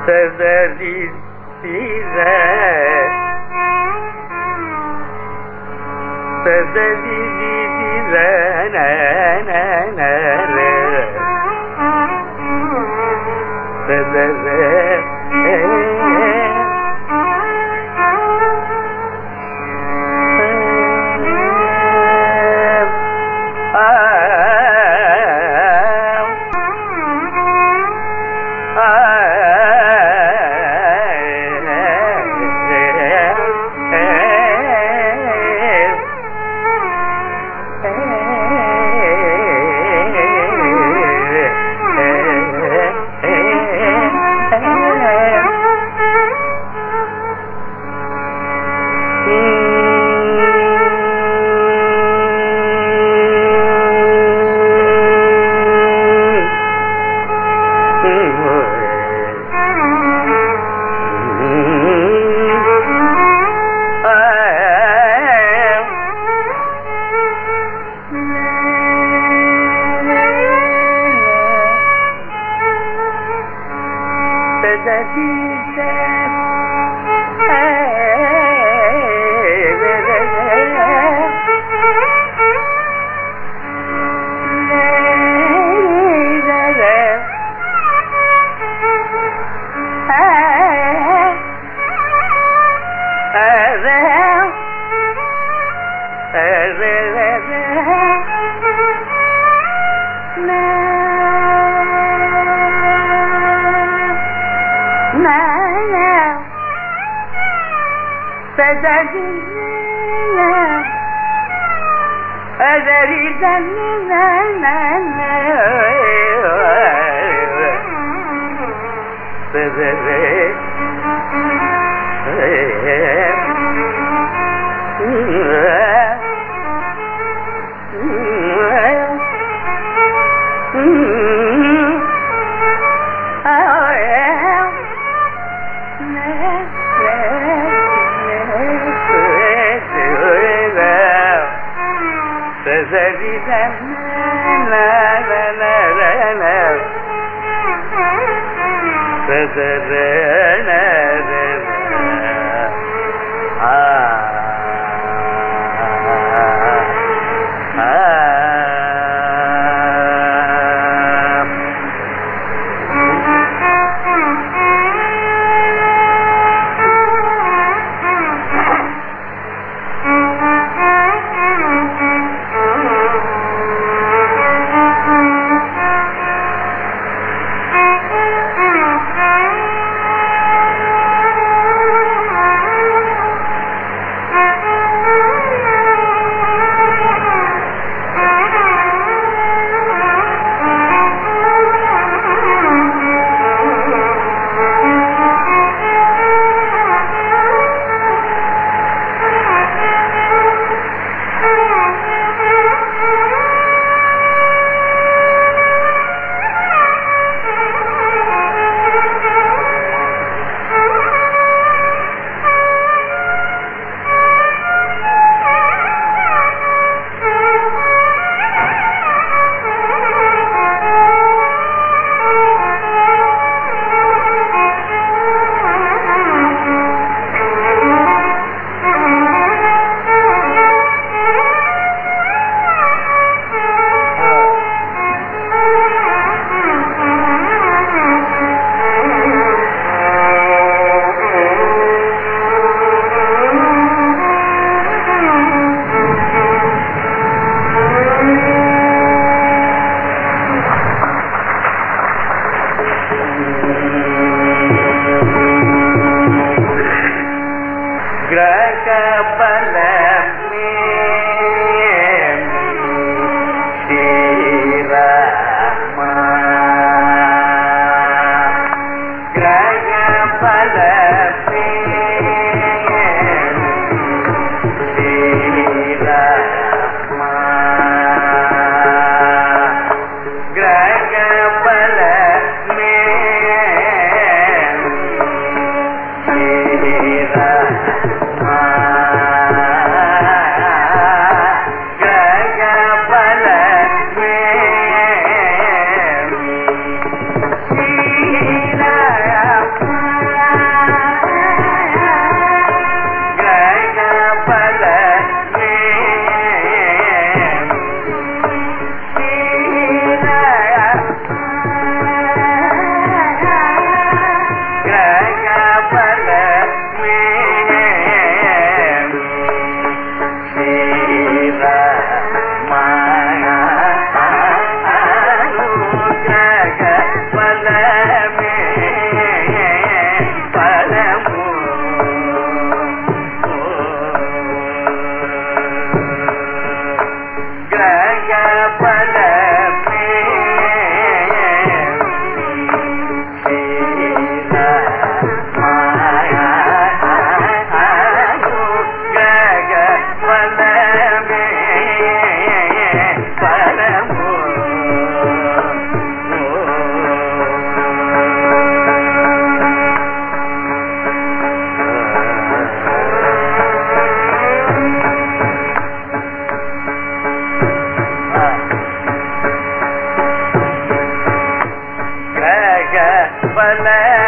சதரி தீர சதரி தீர Ram బల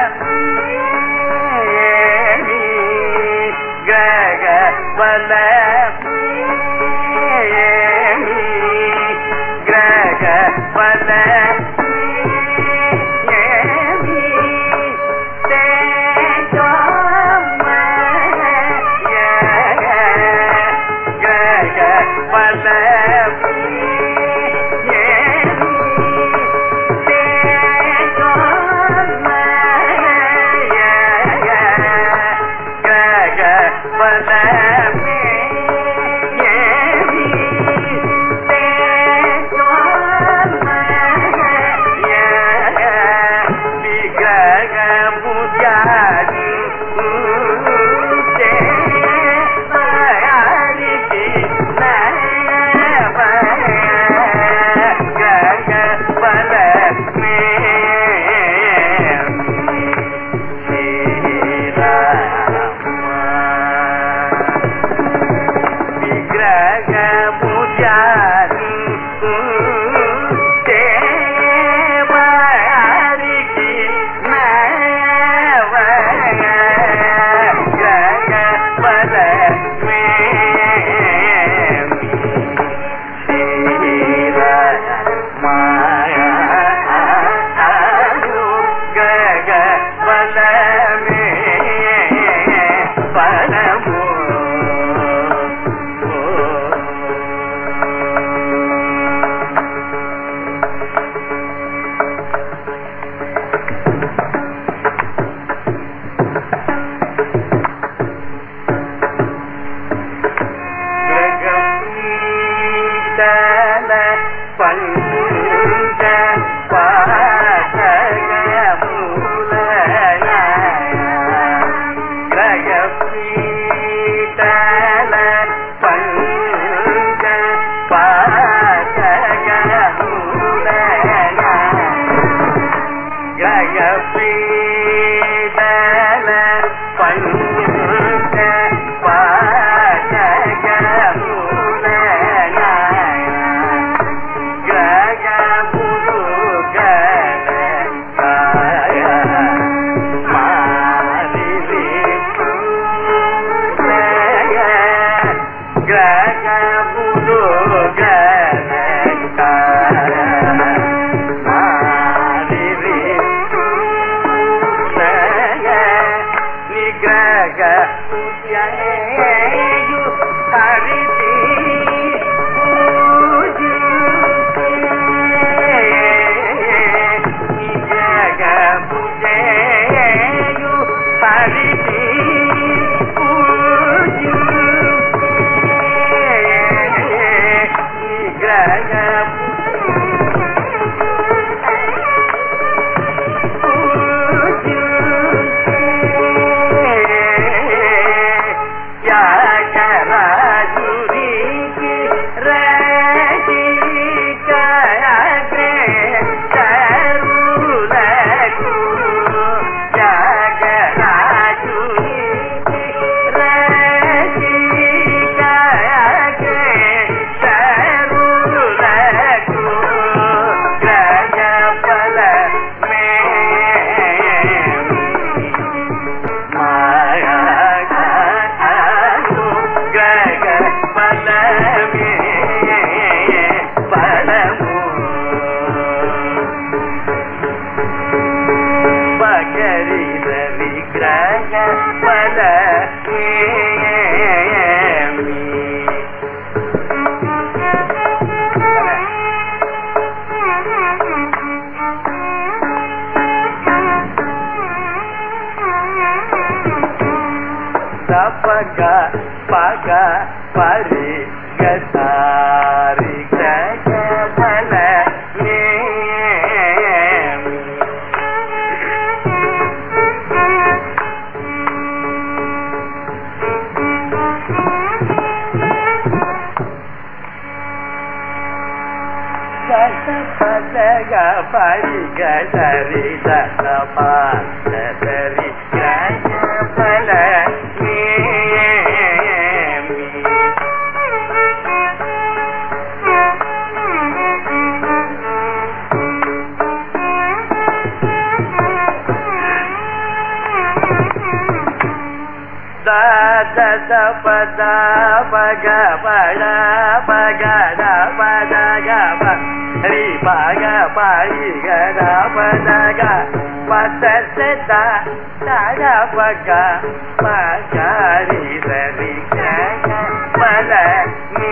గ్రగ బల గ్రగ బల த பத பக பட பக த பத க பரி பக பரி க த பத க பத த த பக பக ரி ரி க பல நீ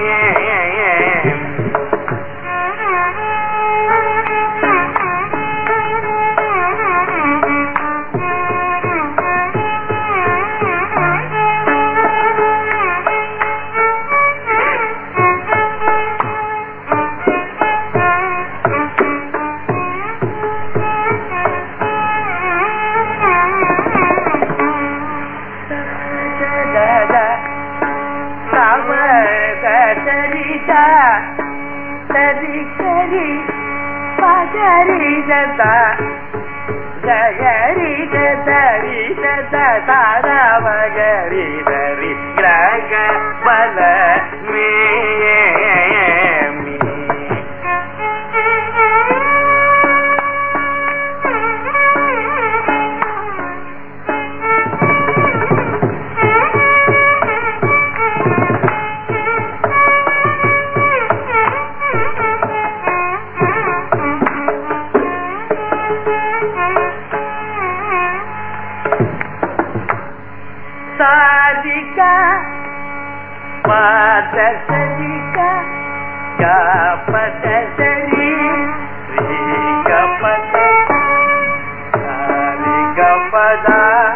சரி கரி பகரி தா கரி தரி தாரா மகரி தரி கிரக பல மே சாதிகா பதசரிகா கபதசரி ஸ்ரீ கபத சாரி கபத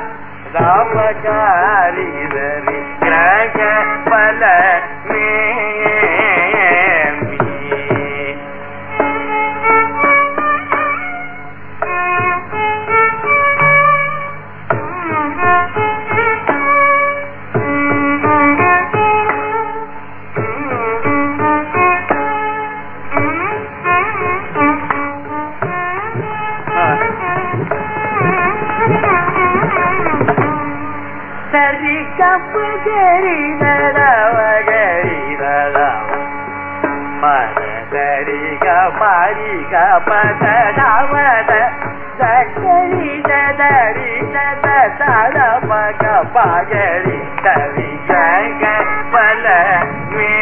ராமகாரி ரி கிரக பல மே சரி கப்பு கரி தரி மத சரி கரி கபத நவத சரி தரி தர மக பகரி தரி ஜக பல மே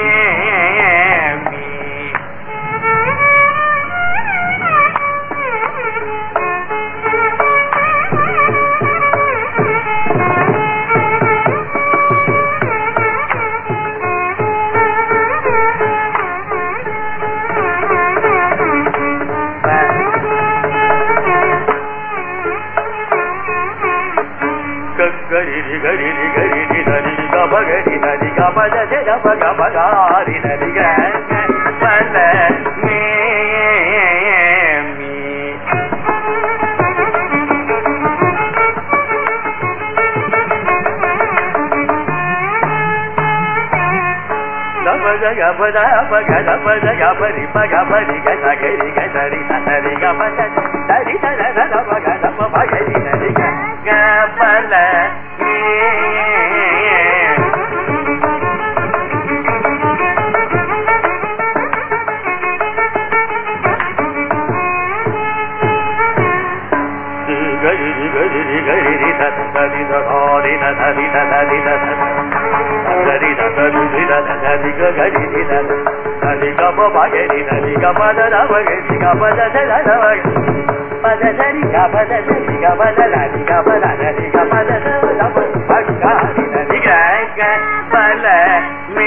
gari gari gari dari ga bagari dari ga bada de ga baga bagari dari ga pala me mi da baga ga bada baga da bada ga bari ga gari ga dari dari ga bada dari dari da baga da bagari dari ga pala gari gari gari da da di da ri da da di da da di da da gari da da di da da di ga gari di da da di ga ba ba gari da di ga ba da ba gari ga ba da da da ba da da di ga ba da da di ga ba da di ga ba da da ba ba ga di da di ga ga ba la me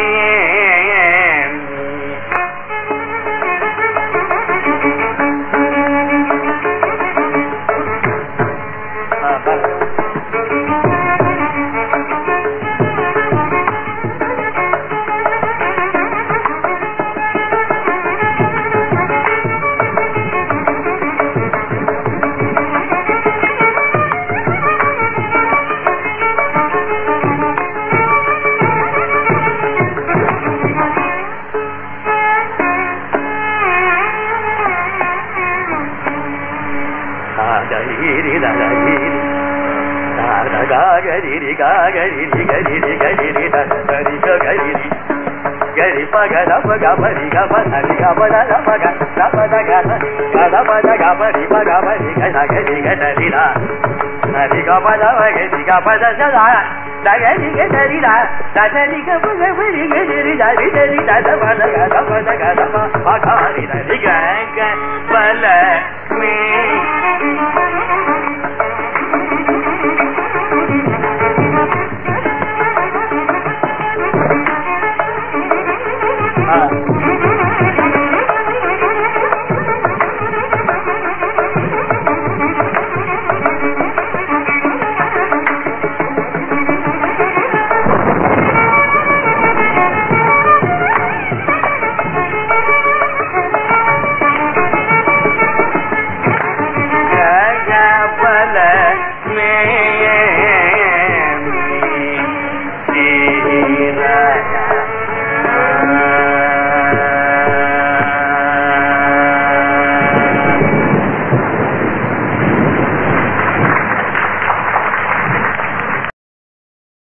gari paga da paga bari ga ba da ga ba da paga da ba da ga da ba da ga bari paga bari ga da gari ga da Riga pada riga pada sada daga riga darida daga riga buga riga darida darida da pada ga da pada ga da pa ga riga riga bala me